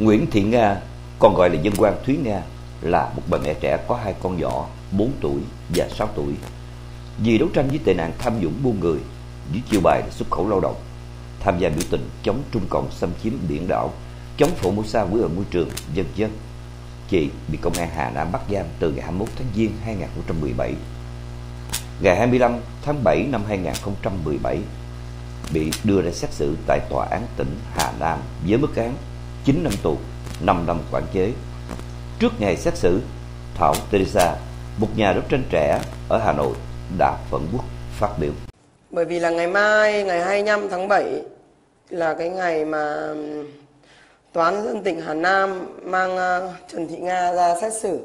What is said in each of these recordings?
Nguyễn Thị Nga, còn gọi là Dân Quang Thúy Nga, là một bà mẹ trẻ có hai con nhỏ 4 tuổi và 6 tuổi. Vì đấu tranh với tệ nạn tham nhũng buôn người, dưới chiêu bài là xuất khẩu lao động, tham gia biểu tình chống Trung Cộng xâm chiếm biển đảo, chống Formosa hủy hoại môi trường, vân vân, chị bị công an Hà Nam bắt giam từ ngày 21 tháng Giêng 2017. Ngày 25 tháng 7 năm 2017, bị đưa ra xét xử tại Tòa án tỉnh Hà Nam với mức án 9 năm tù, 5 năm quản chế. Trước ngày xét xử, Thảo Teresa, một nhà đấu tranh trẻ ở Hà Nội, đã phẫn quốc phát biểu. Bởi vì là ngày mai, ngày 25 tháng 7 là cái ngày mà Tòa án Nhân dân tỉnh Hà Nam mang Trần Thị Nga ra xét xử.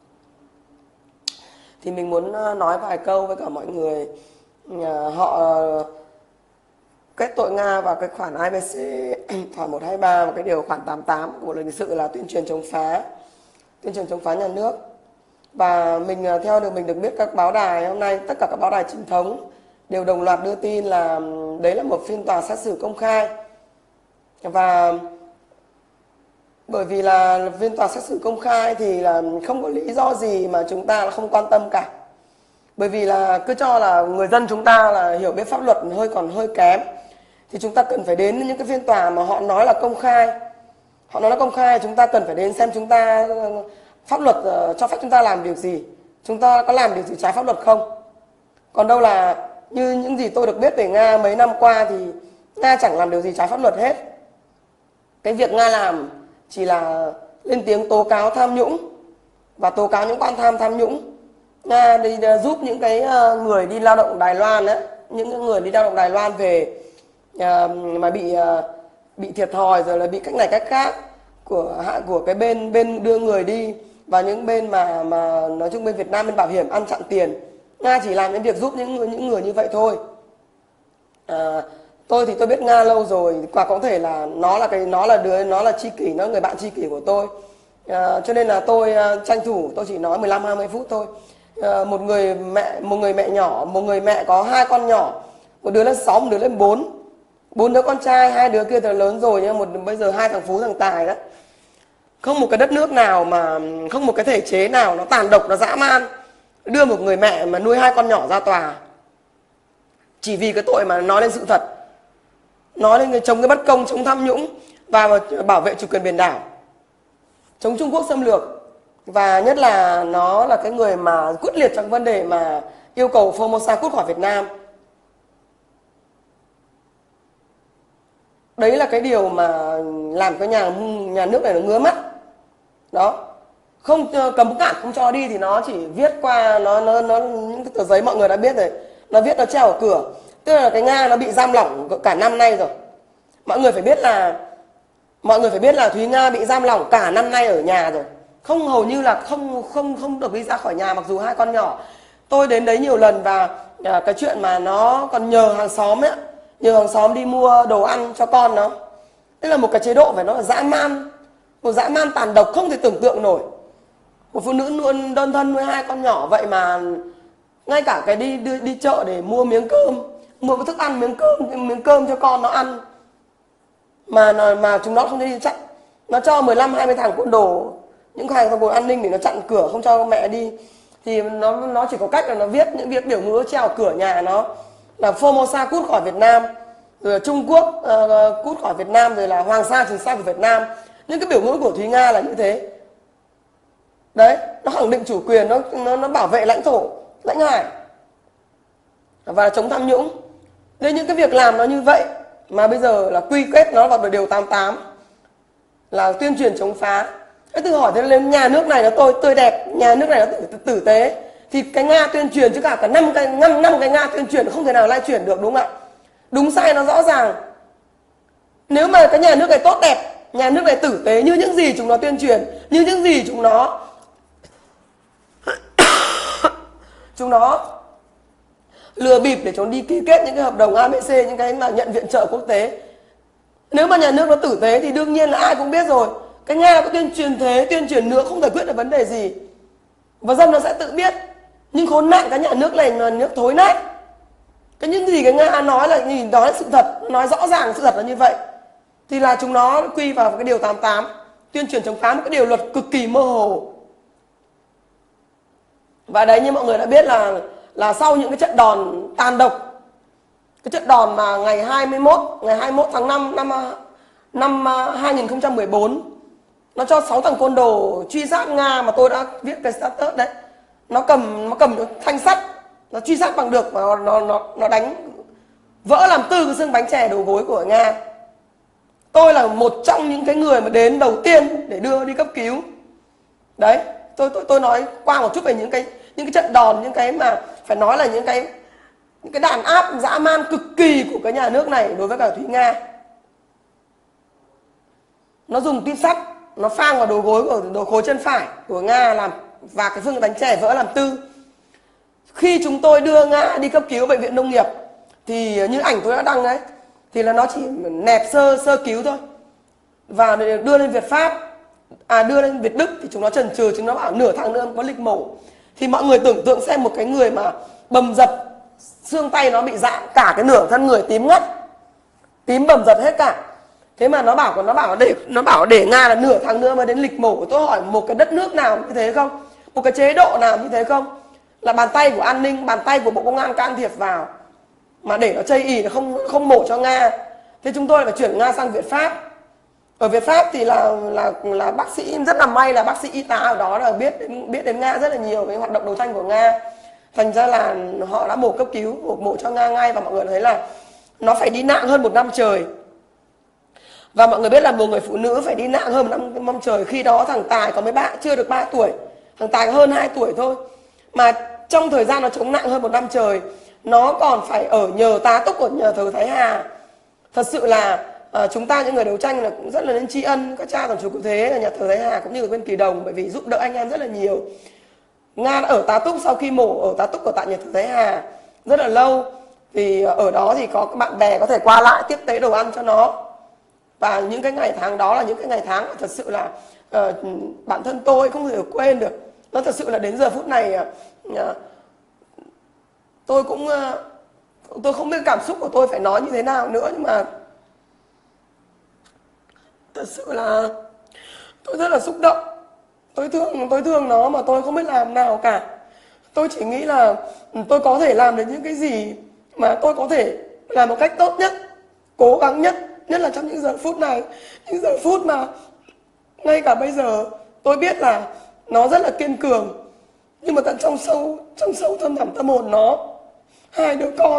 Thì mình muốn nói vài câu với cả mọi người. Họ kết tội Nga vào cái khoản IBC khoản 123 và cái điều khoản 88 của Bộ luật hình sự là tuyên truyền chống phá nhà nước. Và mình theo mình được biết các báo đài hôm nay, tất cả các báo đài chính thống đều đồng loạt đưa tin là đấy là một phiên tòa xét xử công khai. Và bởi vì là phiên tòa xét xử công khai thì là không có lý do gì mà chúng ta không quan tâm cả. Bởi vì là cứ cho là người dân chúng ta là hiểu biết pháp luật còn hơi kém, thì chúng ta cần phải đến những cái phiên tòa mà họ nói là công khai. Họ nói là công khai, chúng ta cần phải đến xem chúng ta pháp luật cho phép chúng ta làm điều gì, chúng ta có làm điều gì trái pháp luật không. Còn đâu là như những gì tôi được biết về Nga mấy năm qua thì Nga chẳng làm điều gì trái pháp luật hết. Cái việc Nga làm chỉ là lên tiếng tố cáo tham nhũng và tố cáo những quan tham nhũng. Nga đi giúp những cái người đi lao động Đài Loan ấy, những người đi lao động Đài Loan về mà bị thiệt thòi rồi là bị cách này cách khác của cái bên đưa người đi, và những bên mà nói chung bên Việt Nam, bên bảo hiểm ăn chặn tiền. Nga chỉ làm những việc giúp những người như vậy thôi. Tôi thì tôi biết Nga lâu rồi, và có thể là nó là tri kỷ, nó người bạn tri kỷ của tôi. Cho nên là tôi tranh thủ tôi chỉ nói 15-20 phút thôi. Một người mẹ nhỏ, một người mẹ có hai con nhỏ, một đứa lên 6, một đứa lên 4. 4 đứa con trai, 2 đứa kia thì lớn rồi, nhưng bây giờ 2 thằng Phú thằng Tài đó. Không một cái đất nước nào mà không một cái thể chế nào nó tàn độc, nó dã man đưa một người mẹ mà nuôi 2 con nhỏ ra tòa chỉ vì cái tội mà nói lên sự thật, nói lên chống cái bất công, chống tham nhũng và bảo vệ chủ quyền biển đảo, chống Trung Quốc xâm lược. Và nhất là nó là cái người mà quyết liệt trong vấn đề mà yêu cầu Formosa cút khỏi Việt Nam. Đấy là cái điều mà làm cái nhà nước này nó ngứa mắt. Đó. Không cấm cản không cho đi thì nó chỉ viết qua nó những cái tờ giấy mọi người đã biết rồi. Nó viết nó treo ở cửa. Tức là cái Nga nó bị giam lỏng cả năm nay rồi. Mọi người phải biết là Thúy Nga bị giam lỏng cả năm nay ở nhà rồi. Hầu như là không được đi ra khỏi nhà, mặc dù 2 con nhỏ. Tôi đến đấy nhiều lần và cái chuyện mà nó còn nhờ hàng xóm ấy, nhờ hàng xóm đi mua đồ ăn cho con nó. Tức là một cái chế độ phải nói là dã man, một dã man tàn độc không thể tưởng tượng nổi. Một phụ nữ luôn đơn thân nuôi 2 con nhỏ vậy mà ngay cả cái đi chợ để mua miếng cơm, mua cái thức ăn miếng cơm cho con nó ăn mà chúng nó không đi chặn. Nó cho 15-20 thằng côn đồ, những thằng côn an ninh để nó chặn cửa không cho mẹ đi. Thì nó chỉ có cách là nó viết những việc biểu ngữ treo ở cửa nhà nó là Formosa cút khỏi Việt Nam, rồi Trung Quốc cút khỏi Việt Nam, rồi là Hoàng Sa Trường Sa của Việt Nam. Những cái biểu ngữ của Thúy Nga là như thế. Đấy, nó khẳng định chủ quyền, nó bảo vệ lãnh thổ, lãnh hải và chống tham nhũng. Nên những cái việc làm nó như vậy mà bây giờ là quy kết nó vào điều 88 là tuyên truyền chống phá. Thế tự hỏi thế lên nhà nước này nó tươi đẹp, nhà nước này nó tử tế, thì cái Nga tuyên truyền chứ cả 5 cái Nga tuyên truyền không thể nào lay chuyển được, đúng không ạ? Đúng sai nó rõ ràng. Nếu mà cái nhà nước này tốt đẹp, nhà nước này tử tế như những gì chúng nó tuyên truyền, như những gì chúng nó lừa bịp để chúng đi ký kết những cái hợp đồng ABC, những cái mà nhận viện trợ quốc tế. Nếu mà nhà nước nó tử tế thì đương nhiên là ai cũng biết rồi. Cái Nga có tuyên truyền thế, tuyên truyền nữa không giải quyết được vấn đề gì. Và dân nó sẽ tự biết. Nhưng khốn nạn cái nhà nước này là nước thối nát. Cái những gì cái Nga nói là sự thật, nói rõ ràng sự thật là như vậy. Thì là chúng nó quy vào cái điều 88 tuyên truyền chống phá một cái điều luật cực kỳ mơ hồ. Và đấy, như mọi người đã biết là sau những cái trận đòn tàn độc, cái trận đòn mà ngày 21 tháng 5 năm 2014, nó cho 6 thằng côn đồ truy sát Nga, mà tôi đã viết cái status đấy. Nó cầm thanh sắt, nó truy sát bằng được, và nó đánh vỡ làm 4 cái xương bánh chè đầu gối của Nga. Tôi là một trong những cái người mà đến đầu tiên để đưa đi cấp cứu. Đấy, tôi nói qua một chút về những cái trận đòn, những cái mà phải nói là những cái đàn áp dã man cực kỳ của cái nhà nước này đối với cả Thúy Nga. Nó dùng tuyếp sắt, nó phang vào đầu gối của đầu khối chân phải của Nga, làm và cái xương bánh chè vỡ làm 4. Khi chúng tôi đưa Nga đi cấp cứu ở bệnh viện nông nghiệp thì như ảnh tôi đã đăng đấy, thì là nó chỉ nẹp sơ cứu thôi, và đưa lên Việt Pháp, đưa lên Việt Đức thì chúng nó chần chừ, chúng nó bảo nửa tháng nữa có lịch mổ. Thì mọi người tưởng tượng xem một cái người mà bầm dập, xương tay nó bị rạn, cả cái nửa thân người tím ngắt, tím bầm dập hết cả. Thế mà nó bảo để Nga là nửa tháng nữa mới đến lịch mổ. Tôi hỏi một cái đất nước nào như thế không? Một cái chế độ nào như thế không? Là bàn tay của an ninh, bàn tay của Bộ Công an can thiệp vào mà để nó chây ỳ, nó không mổ cho Nga. Thế chúng tôi phải chuyển Nga sang Việt Pháp. Ở Việt Pháp thì là bác sĩ, rất là may là bác sĩ y tá ở đó là biết đến Nga rất là nhiều về hoạt động đấu tranh của Nga. Thành ra là họ đã mổ cấp cứu, mổ cho Nga ngay, và mọi người thấy là nó phải đi nặng hơn 1 năm trời. Và mọi người biết là một người phụ nữ phải đi nặng hơn 1 năm trời. Khi đó thằng Tài có chưa được 3 tuổi, thằng Tài hơn 2 tuổi thôi. Mà trong thời gian nó chống nặng hơn 1 năm trời, nó còn phải ở nhờ tá túc ở nhà thờ Thái Hà. Thật sự là chúng ta những người đấu tranh là cũng rất là nên tri ân các cha còn chú cụ thế ở nhà thờ Thái Hà cũng như ở bên Kỳ Đồng, bởi vì giúp đỡ anh em rất là nhiều. Nga đã ở tá túc sau khi mổ, ở tá túc ở tại nhà thờ Thái Hà rất là lâu. Vì ở đó thì có các bạn bè có thể qua lại tiếp tế đồ ăn cho nó. Và những cái ngày tháng đó là những cái ngày tháng mà thật sự là bản thân tôi không thể quên được. Nó thật sự là đến giờ phút này tôi không biết cảm xúc của tôi phải nói như thế nào nữa, nhưng mà thật sự là tôi rất là xúc động. Tôi thương nó mà tôi không biết làm nào cả. Tôi chỉ nghĩ là tôi có thể làm được những cái gì mà tôi có thể làm một cách tốt nhất, cố gắng nhất là trong những giờ phút này, những giờ phút mà ngay cả bây giờ tôi biết là nó rất là kiên cường, nhưng mà tận trong sâu thâm thẳm tâm hồn nó, hai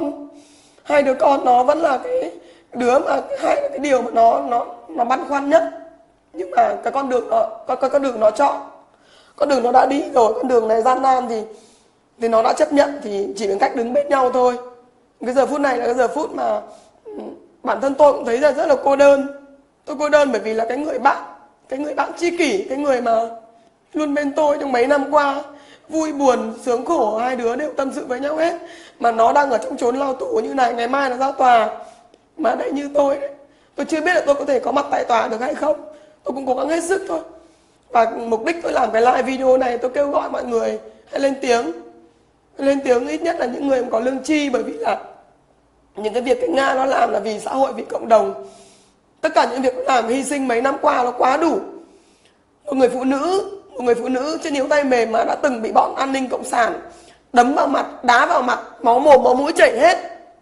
đứa con nó vẫn là cái đứa mà cái điều mà nó băn khoăn nhất. Nhưng mà cái con đường nó chọn, con đường nó đã đi rồi, con đường này gian nan thì nó đã chấp nhận, thì chỉ bằng cách đứng bên nhau thôi. Cái giờ phút này là cái giờ phút mà bản thân tôi cũng thấy là rất là cô đơn. Tôi cô đơn bởi vì là cái người bạn tri kỷ, cái người mà luôn bên tôi trong mấy năm qua, vui buồn sướng khổ hai đứa đều tâm sự với nhau hết, mà nó đang ở trong chốn lao tù như này, ngày mai là ra tòa. Mà đấy, như tôi đấy, tôi chưa biết là tôi có thể có mặt tại tòa được hay không. Tôi cũng cố gắng hết sức thôi. Và mục đích tôi làm cái live video này, tôi kêu gọi mọi người hãy lên tiếng, ít nhất là những người có lương tri, bởi vì là những cái việc cái Nga nó làm là vì xã hội, vì cộng đồng. Tất cả những việc nó làm hy sinh mấy năm qua nó quá đủ. Một người phụ nữ trên yếu tay mềm mà đã từng bị bọn an ninh cộng sản đấm vào mặt, đá vào mặt, máu mồm máu mũi chảy hết.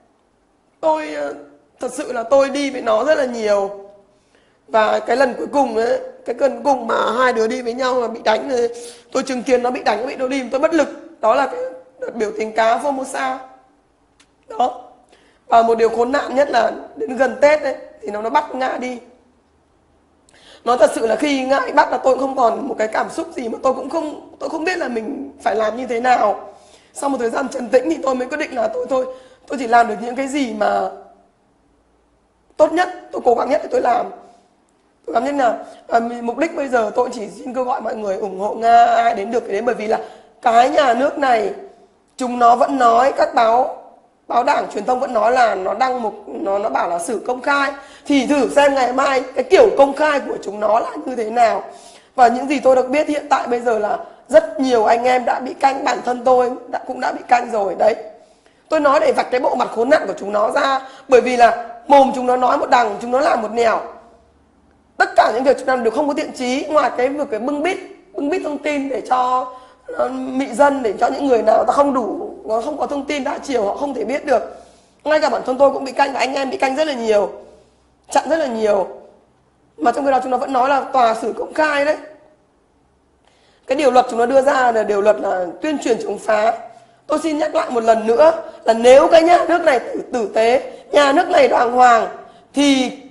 Tôi thật sự là tôi đi với nó rất là nhiều. Và cái lần cuối cùng ấy, cái lần cùng mà hai đứa đi với nhau là bị đánh, tôi chứng kiến nó bị đánh, bị nó đi, tôi bất lực. Đó là cái đợt biểu tình cá Formosa đó. Và một điều khốn nạn nhất là đến gần Tết ấy, thì nó bắt Nga đi. Nói thật sự là khi Nga bị bắt là tôi cũng không còn một cái cảm xúc gì, mà tôi không biết là mình phải làm như thế nào. Sau một thời gian trấn tĩnh thì tôi mới quyết định là tôi chỉ làm được những cái gì mà tốt nhất, tôi cố gắng nhất để tôi làm. Tôi cảm nhận là mục đích bây giờ tôi chỉ xin kêu gọi mọi người ủng hộ Nga, ai đến được thì đến, bởi vì là cái nhà nước này chúng nó vẫn nói, các báo đảng truyền thông vẫn nói là nó đăng nó bảo là xử công khai, thì thử xem ngày mai cái kiểu công khai của chúng nó là như thế nào. Và những gì tôi được biết hiện tại bây giờ là rất nhiều anh em đã bị canh, bản thân tôi cũng đã bị canh rồi đấy. Tôi nói để vạch cái bộ mặt khốn nạn của chúng nó ra, bởi vì là mồm chúng nó nói một đằng, chúng nó làm một nẻo. tất cả những việc chúng làm đều không có thiện chí, ngoài cái việc cái bưng bít thông tin để cho mị dân, để cho những người nào ta không đủ, nó không có thông tin đa chiều họ không thể biết được. Ngay cả bản thân tôi cũng bị canh và anh em bị canh rất là nhiều, chặn rất là nhiều, mà trong khi đó chúng nó vẫn nói là tòa xử công khai đấy. Cái điều luật chúng nó đưa ra là điều luật là tuyên truyền chống phá. Tôi xin nhắc lại một lần nữa là nếu cái nhà nước này tử tế, nhà nước này đàng hoàng thì